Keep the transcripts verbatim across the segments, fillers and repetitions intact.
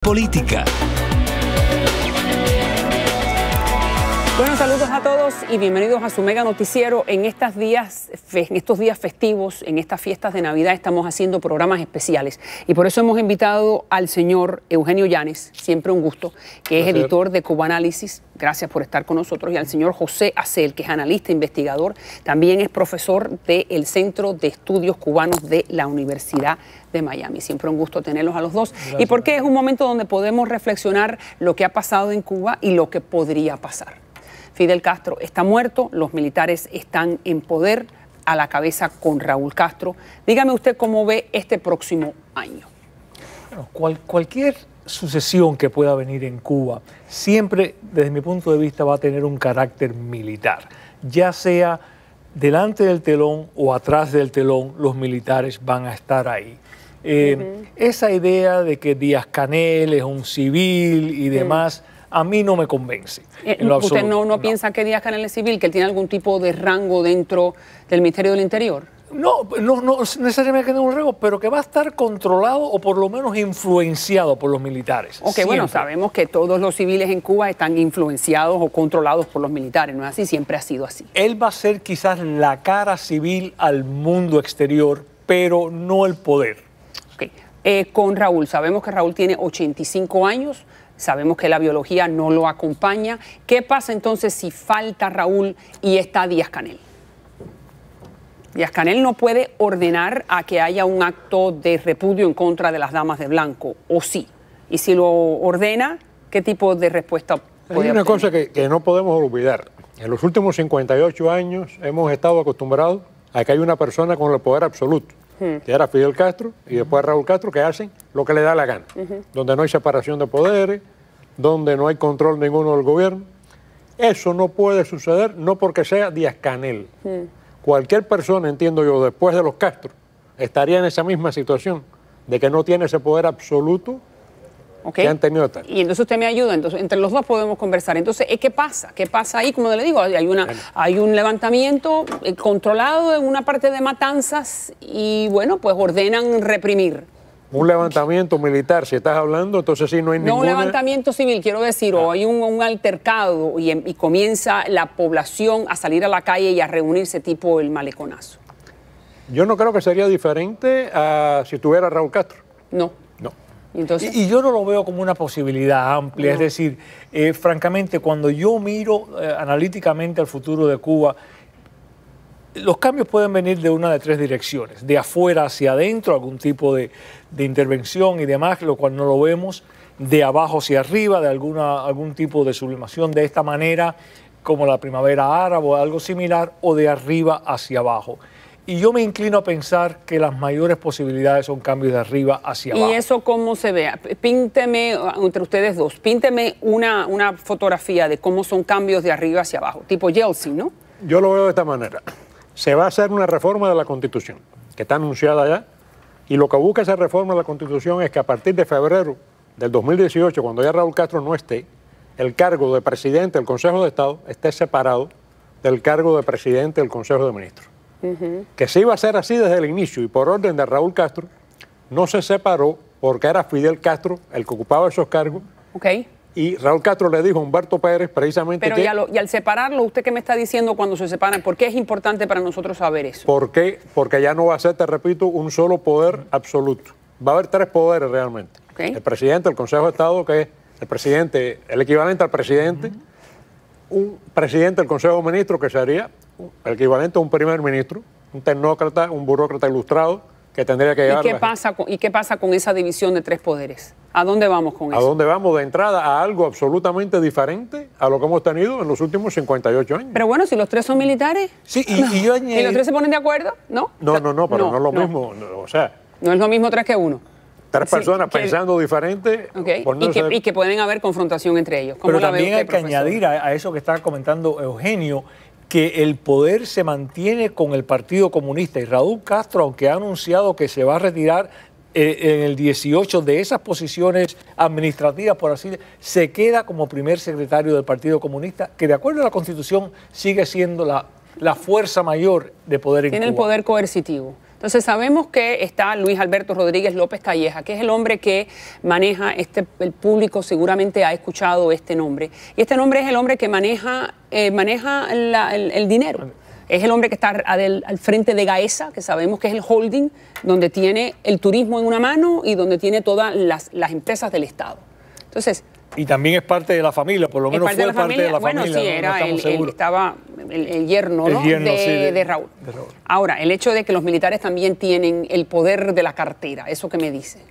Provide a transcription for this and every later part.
política. Bueno, saludos a todos y bienvenidos a su mega noticiero. En, estas días, en estos días festivos, en estas fiestas de Navidad, estamos haciendo programas especiales. Y por eso hemos invitado al señor Eugenio Llanes, siempre un gusto, que es editor de Cubanálisis. Gracias por estar con nosotros. Y al señor José Acel, que es analista, investigador. También es profesor del Centro de Estudios Cubanos de la Universidad de Miami. Siempre un gusto tenerlos a los dos. Gracias. Y porque es un momento donde podemos reflexionar lo que ha pasado en Cuba y lo que podría pasar. Fidel Castro está muerto, los militares están en poder, a la cabeza con Raúl Castro. Dígame usted cómo ve este próximo año. Bueno, cual, cualquier sucesión que pueda venir en Cuba siempre, desde mi punto de vista, va a tener un carácter militar. Ya sea delante del telón o atrás del telón, los militares van a estar ahí. Eh, uh-huh. Esa idea de que Díaz-Canel es un civil y demás... Uh-huh. A mí no me convence. En ¿Usted no, no, no piensa que Díaz-Canel es civil, que él tiene algún tipo de rango dentro del Ministerio del Interior? No, no, no necesariamente que tenga un rango, pero que va a estar controlado o por lo menos influenciado por los militares. Ok, siempre. Bueno, sabemos que todos los civiles en Cuba están influenciados o controlados por los militares, ¿no es así? Siempre ha sido así. Él va a ser quizás la cara civil al mundo exterior, pero no el poder. Ok, eh, con Raúl, sabemos que Raúl tiene ochenta y cinco años. Sabemos que la biología no lo acompaña. ¿Qué pasa entonces si falta Raúl y está Díaz-Canel? Díaz-Canel no puede ordenar a que haya un acto de repudio en contra de las damas de blanco, ¿o sí? Y si lo ordena, ¿qué tipo de respuesta puede Hay una obtener? cosa que, que no podemos olvidar. En los últimos cincuenta y ocho años hemos estado acostumbrados a que hay una persona con el poder absoluto, que era Fidel Castro y después Raúl Castro, que hacen lo que le da la gana, uh-huh. donde no hay separación de poderes, donde no hay control ninguno del gobierno. Eso no puede suceder, no porque sea Díaz-Canel. Uh-huh. Cualquier persona, entiendo yo, después de los Castro, estaría en esa misma situación, de que no tiene ese poder absoluto okay. que han tenido tal. Y entonces usted me ayuda, entonces entre los dos podemos conversar. Entonces, ¿qué pasa? ¿Qué pasa ahí? Como le digo, hay, una, hay un levantamiento controlado en una parte de Matanzas y, bueno, pues ordenan reprimir. Un levantamiento militar, si estás hablando, entonces sí no hay no ninguna... No un levantamiento civil, quiero decir, ah. o hay un, un altercado y, y comienza la población a salir a la calle y a reunirse tipo el maleconazo. Yo no creo que sería diferente a si tuviera Raúl Castro. No. No. Entonces, y, y yo no lo veo como una posibilidad amplia, no. Es decir, eh, francamente, cuando yo miro eh, analíticamente al futuro de Cuba, los cambios pueden venir de una de tres direcciones, de afuera hacia adentro, algún tipo de, de intervención y demás, lo cual no lo vemos, de abajo hacia arriba, de alguna, algún tipo de sublimación de esta manera, como la primavera árabe o algo similar, o de arriba hacia abajo. Y yo me inclino a pensar que las mayores posibilidades son cambios de arriba hacia abajo. ¿Y eso cómo se ve? Pínteme, entre ustedes dos, pínteme una, una fotografía de cómo son cambios de arriba hacia abajo, tipo Yeltsin, ¿no? Yo lo veo de esta manera. Se va a hacer una reforma de la Constitución, que está anunciada ya, y lo que busca esa reforma de la Constitución es que a partir de febrero del dos mil dieciocho, cuando ya Raúl Castro no esté, el cargo de presidente del Consejo de Estado esté separado del cargo de presidente del Consejo de Ministros. Uh-huh. Que se iba a hacer así desde el inicio y por orden de Raúl Castro, no se separó porque era Fidel Castro el que ocupaba esos cargos. Okay. Y Raúl Castro le dijo a Humberto Pérez precisamente Pero que... y, a lo, y al separarlo, ¿usted qué me está diciendo cuando se separan? ¿Por qué es importante para nosotros saber eso? ¿Por qué? Porque ya no va a ser, te repito, un solo poder absoluto. Va a haber tres poderes realmente. Okay. El presidente del Consejo de Estado, que es el presidente, el equivalente al presidente, uh-huh. un presidente del Consejo de Ministros, que sería el equivalente a un primer ministro, un tecnócrata, un burócrata ilustrado, que tendría que llevar... ¿Y qué, pasa con, ¿Y qué pasa con esa división de tres poderes? ¿A dónde vamos con ¿A eso? ¿A dónde vamos? De entrada a algo absolutamente diferente a lo que hemos tenido en los últimos cincuenta y ocho años. Pero bueno, si los tres son militares... Sí, y, y yo añadí... ¿Y los tres se ponen de acuerdo? ¿No? No, no, no, pero no, no es lo no. mismo. No, o sea... No es lo mismo tres que uno. Tres sí, personas que, pensando diferente. Okay. Y, que, y que pueden haber confrontación entre ellos. Pero también hay que añadir a, a eso que está comentando Eugenio, que el poder se mantiene con el Partido Comunista y Raúl Castro, aunque ha anunciado que se va a retirar eh, en el dieciocho de esas posiciones administrativas, por así decirlo, se queda como primer secretario del Partido Comunista, que de acuerdo a la Constitución sigue siendo la, la fuerza mayor de poder en Tiene Cuba. el poder coercitivo. Entonces sabemos que está Luis Alberto Rodríguez López Calleja, que es el hombre que maneja, este, el público seguramente ha escuchado este nombre. Y este nombre es el hombre que maneja, eh, maneja la, el, el dinero. Es el hombre que está al, al frente de Gaesa, que sabemos que es el holding, donde tiene el turismo en una mano y donde tiene todas las, las empresas del Estado. Entonces, y también es parte de la familia, por lo menos parte fue de parte de la bueno, familia. Sí, no, era no el, el, estaba el, el yerno, el ¿no? yerno de, sí, de, de, Raúl. de Raúl. Ahora, el hecho de que los militares también tienen el poder de la cartera, ¿eso qué me dice?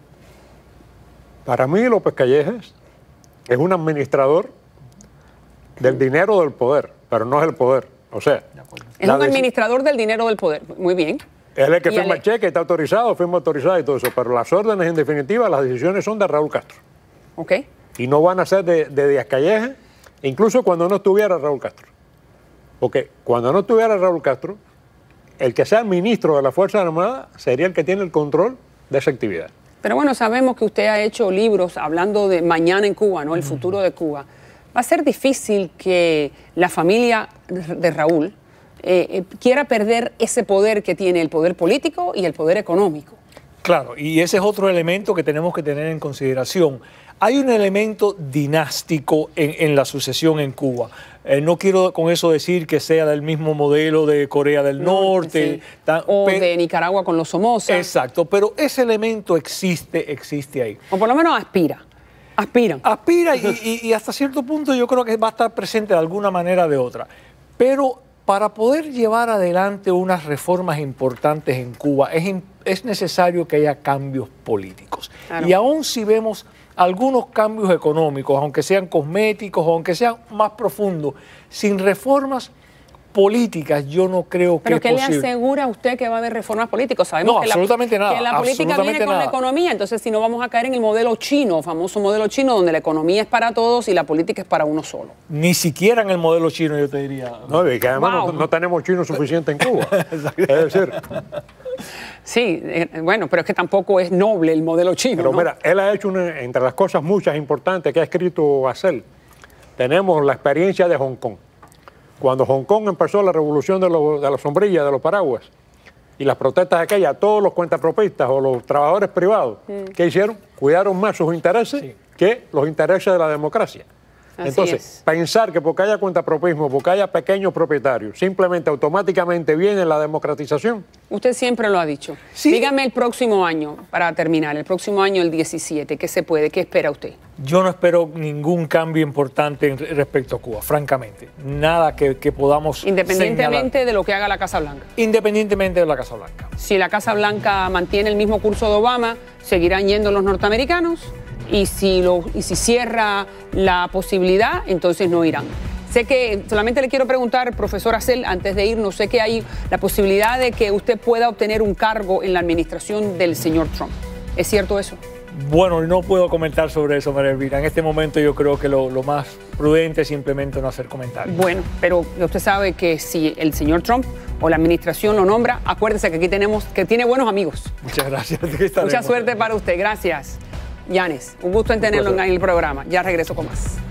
Para mí, López Callejas es un administrador del dinero del poder, pero no es el poder. O sea, es un administrador del dinero del poder. Muy bien. Él es el que Y firma el- el cheque, está autorizado, firma autorizado y todo eso, pero las órdenes, en definitiva, las decisiones son de Raúl Castro. ¿Ok? Y no van a ser de, de Díaz Calleja, incluso cuando no estuviera Raúl Castro. Porque cuando no estuviera Raúl Castro, el que sea el ministro de la Fuerza Armada sería el que tiene el control de esa actividad. Pero bueno, sabemos que usted ha hecho libros hablando de mañana en Cuba, ¿no? El futuro de Cuba. Va a ser difícil que la familia de Raúl eh, eh, quiera perder ese poder que tiene, el poder político y el poder económico. Claro, y ese es otro elemento que tenemos que tener en consideración. Hay un elemento dinástico en, en la sucesión en Cuba. Eh, no quiero con eso decir que sea del mismo modelo de Corea del Norte. Sí. tan- O pe- de Nicaragua con los Somoza. Exacto, pero ese elemento existe, existe ahí. O por lo menos aspira. Aspiran. Aspira y, y- y hasta cierto punto yo creo que va a estar presente de alguna manera o de otra. Pero para poder llevar adelante unas reformas importantes en Cuba es, im- es necesario que haya cambios políticos. Claro. Y aún si vemos algunos cambios económicos, aunque sean cosméticos o aunque sean más profundos, sin reformas políticas yo no creo que Pero es ¿qué le posible. asegura a usted que va a haber reformas políticas? Sabemos No, que, la, absolutamente nada, que la política absolutamente viene con nada. la economía, entonces si no vamos a caer en el modelo chino, famoso modelo chino, donde la economía es para todos y la política es para uno solo. Ni siquiera en el modelo chino yo te diría. No, y que además Wow. no, no tenemos chinos suficiente en Cuba. Es decir, Sí, eh, bueno, pero es que tampoco es noble el modelo chino, pero ¿no? mira, él ha hecho, una, entre las cosas muchas importantes que ha escrito Acel, tenemos la experiencia de Hong Kong. Cuando Hong Kong empezó la revolución de, los- de las sombrillas, de los paraguas, y las protestas aquellas, todos los cuentapropistas o los trabajadores privados, ¿qué hicieron? Cuidaron más sus intereses Sí. que los intereses de la democracia. Así Entonces, es. pensar que porque haya cuentapropismo, porque haya pequeños propietarios, simplemente automáticamente viene la democratización. Usted siempre lo ha dicho. Sí. Dígame el próximo año, para terminar, el próximo año, el diecisiete, ¿qué se puede? ¿Qué espera usted? Yo no espero ningún cambio importante en re- respecto a Cuba, francamente. Nada que, que podamos Independientemente señalar. de lo que haga la Casa Blanca. Independientemente de la Casa Blanca. Si la Casa Blanca mantiene el mismo curso de Obama, seguirán yendo los norteamericanos y si, lo, y si cierra la posibilidad, entonces no irán. Sé que solamente le quiero preguntar, profesor Acel, antes de irnos, sé que hay la posibilidad de que usted pueda obtener un cargo en la administración del señor Trump. ¿Es cierto eso? Bueno, no puedo comentar sobre eso, María Elvira. En este momento yo creo que lo, lo más prudente es simplemente no hacer comentarios. Bueno, pero usted sabe que si el señor Trump o la administración lo nombra, acuérdese que aquí tenemos, que tiene buenos amigos. Muchas gracias. Aquí estaremos. Mucha suerte para usted. Gracias. Yanes, un gusto en tenerlo en el programa. Ya regreso con más.